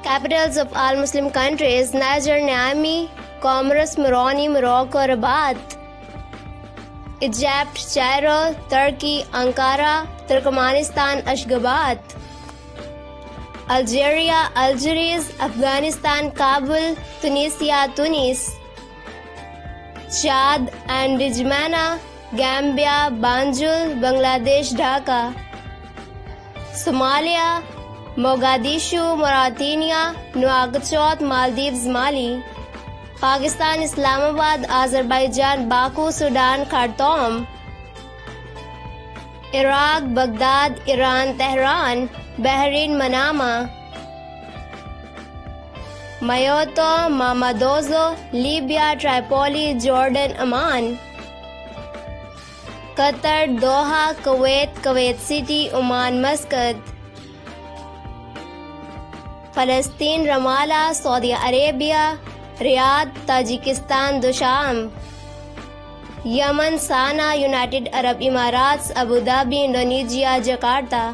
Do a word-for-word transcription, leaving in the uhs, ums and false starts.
Capitals of all Muslim countries: Niger, Niamey; Comoros, Moroni, Morocco, Rabat; Egypt, Cairo; Turkey, Ankara; Turkmenistan, Ashgabat; Algeria, Algiers; Afghanistan, Kabul; Tunisia, Tunis; Chad, N'Djamena; Gambia, Banjul; Bangladesh, Dhaka; Somalia, Mogadishu; Mauritania, Nouakchott; Maldives, Mali; Pakistan, Islamabad; Azerbaijan, Baku; Sudan, Khartoum; Iraq, Baghdad; Iran, Tehran; Bahrain, Manama; Mayotte, Mammadozo; Libya, Tripoli; Jordan, Amman; Qatar, Doha; Kuwait, Kuwait City; Oman, Muscat; Palestine, Ramallah; Saudi Arabia, Riyadh; Tajikistan, Dusham; Yemen, Sana'a; United Arab Emirates, Abu Dhabi; Indonesia, Jakarta.